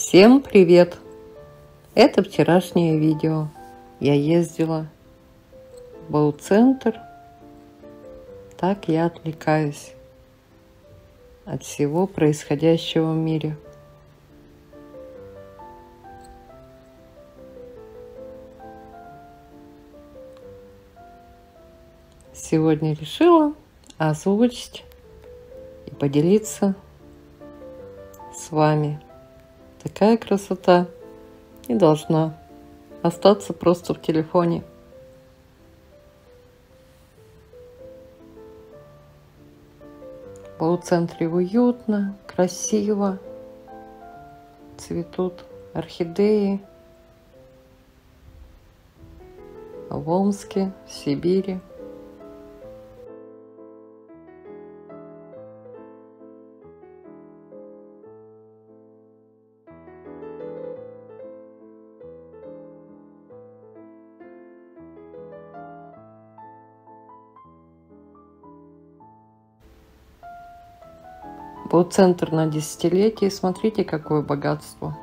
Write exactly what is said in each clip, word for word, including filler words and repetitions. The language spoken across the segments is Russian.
Всем привет! Это вчерашнее видео. Я ездила в бау-центр. Так я отвлекаюсь от всего происходящего в мире. Сегодня решила озвучить и поделиться с вами. Такая красота не должна остаться просто в телефоне. В бау-центре уютно, красиво, цветут орхидеи. В Омске, в Сибири. Бау-центр на десятилетие. Смотрите, какое богатство.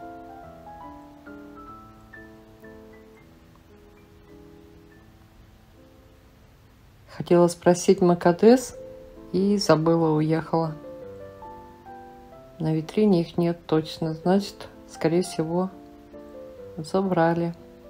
Хотела спросить МКДС и забыла, уехала. На витрине их нет точно. Значит, скорее всего, забрали.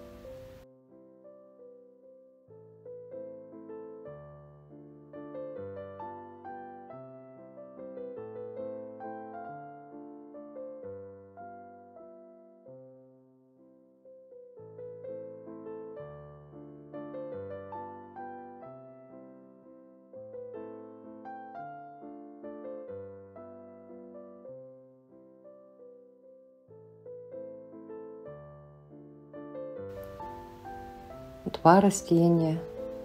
Два растения,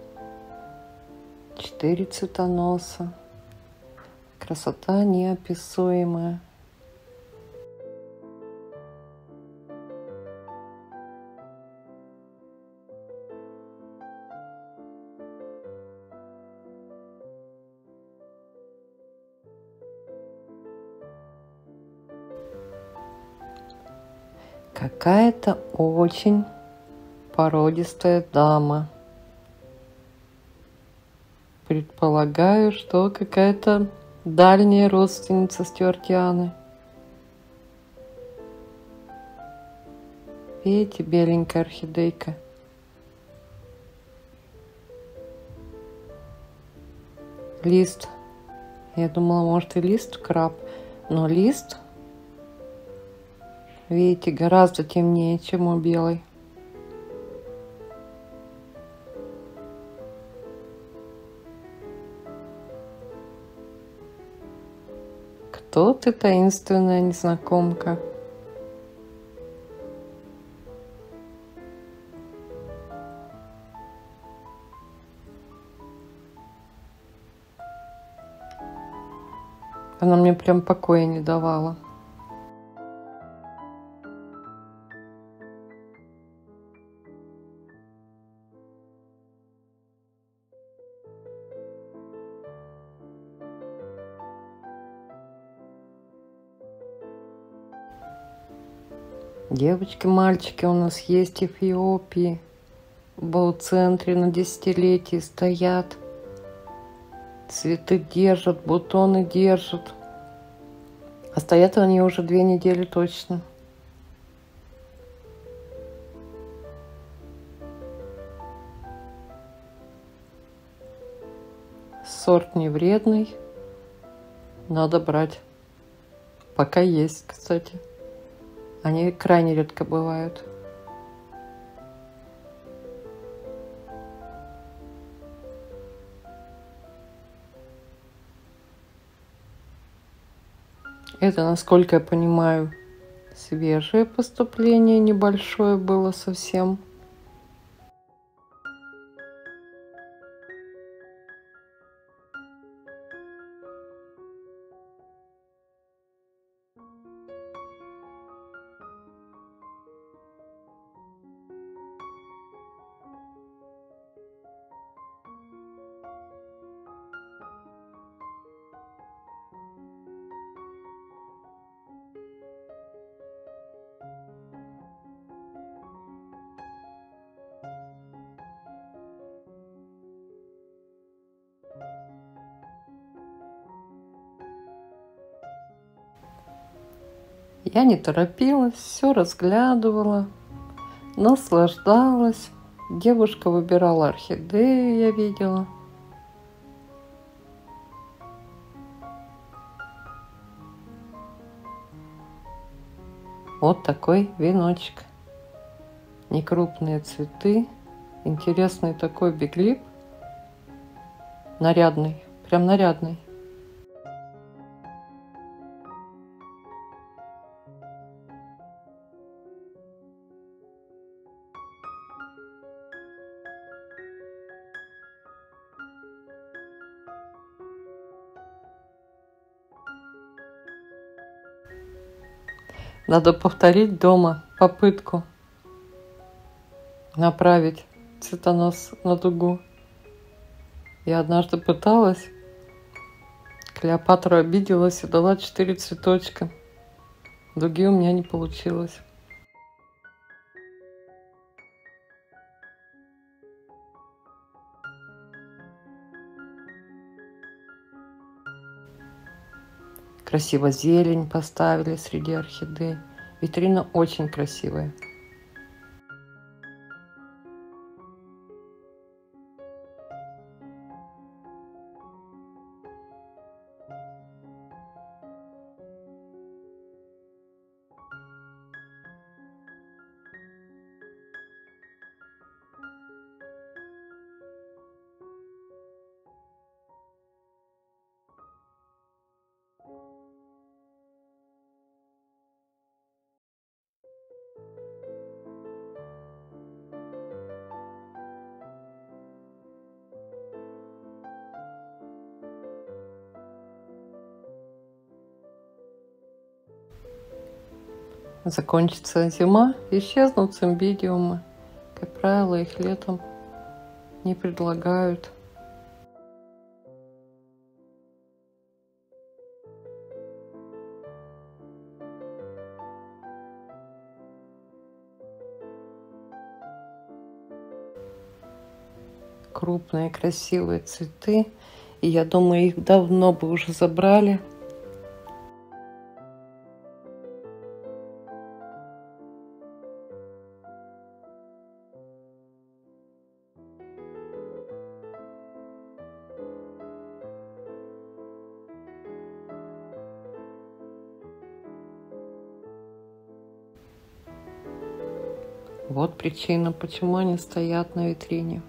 четыре цветоноса. Красота неописуемая. Какая-то очень породистая дама. Предполагаю, что какая-то дальняя родственница Стюартианы. Видите, беленькая орхидейка. Лист. Я думала, может, и лист краб, но лист, видите, гораздо темнее, чем у белой. Кто ты, таинственная незнакомка? Она мне прям покоя не давала. Девочки, мальчики у нас есть Эфиопии. В бау-центре на десятилетие стоят. Цветы держат, бутоны держат. А стоят они уже две недели точно. Сорт не вредный. Надо брать. Пока есть, кстати. Они крайне редко бывают. Это, насколько я понимаю, свежее поступление, небольшое было совсем. Я не торопилась, все разглядывала, наслаждалась. Девушка выбирала орхидею, я видела. Вот такой веночек. Некрупные цветы. Интересный такой биглип. Нарядный, прям нарядный. Надо повторить дома попытку направить цветонос на дугу. Я однажды пыталась, Клеопатра обиделась и дала четыре цветочка. Дуги у меня не получилось. Красиво зелень поставили среди орхидей. Витрина очень красивая. Закончится зима, исчезнут цимбидиумы. Как правило, их летом не предлагают. Крупные красивые цветы. И я думаю, их давно бы уже забрали. Вот причина, почему они стоят на витрине.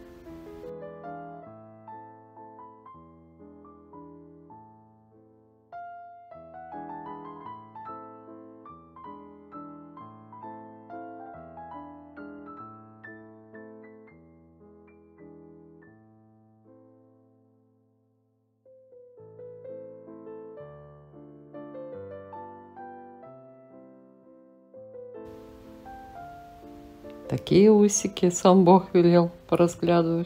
Такие усики сам Бог велел поразглядывать.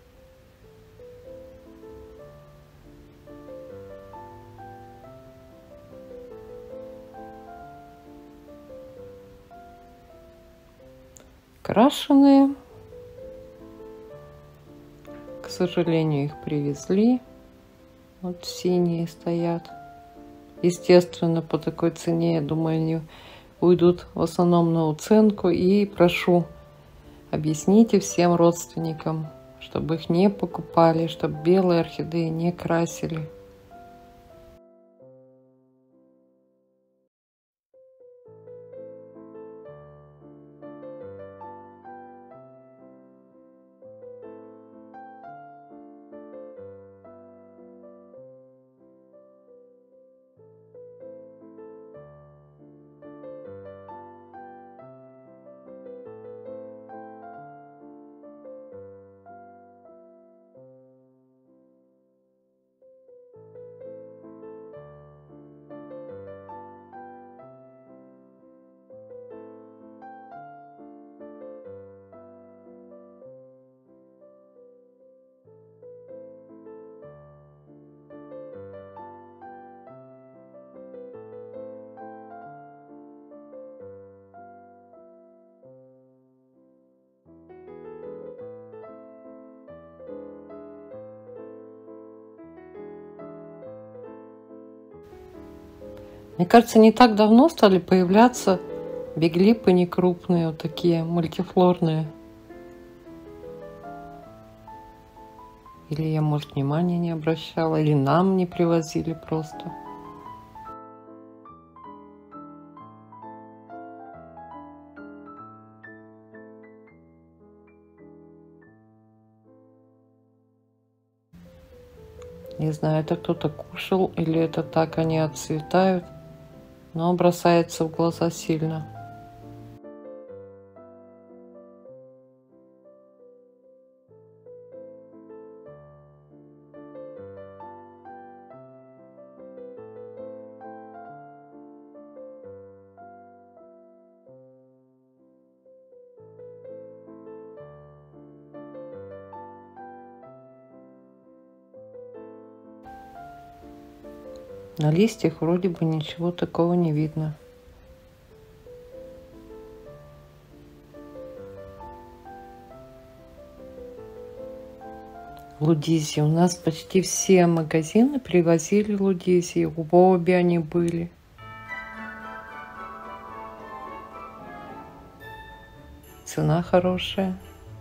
Крашеные. К сожалению, их привезли. Вот синие стоят. Естественно, по такой цене, я думаю, они уйдут в основном на уценку. И прошу, объясните всем родственникам, чтобы их не покупали, чтобы белые орхидеи не красили. Мне кажется, не так давно стали появляться биглипы некрупные, вот такие мультифлорные. Или я, может, внимания не обращала, или нам не привозили просто. Не знаю, это кто-то кушал или это так они отцветают, но бросается в глаза сильно. На листьях вроде бы ничего такого не видно. Лудизии. У нас почти все магазины привозили лудизии. В обе они были. Цена хорошая.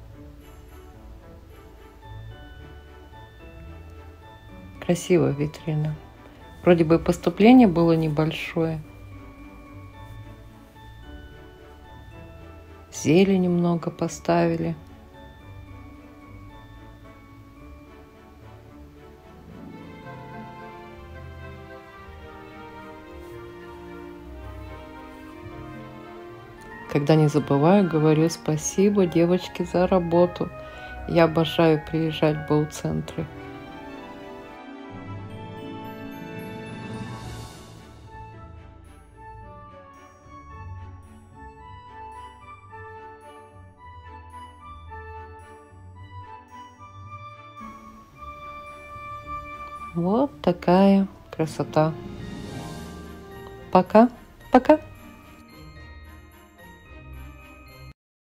Красивая витрина. Вроде бы поступление было небольшое. Зелени много поставили. Когда не забываю, говорю спасибо, девочки, за работу. Я обожаю приезжать в бау-центры. Вот такая красота. Пока, пока.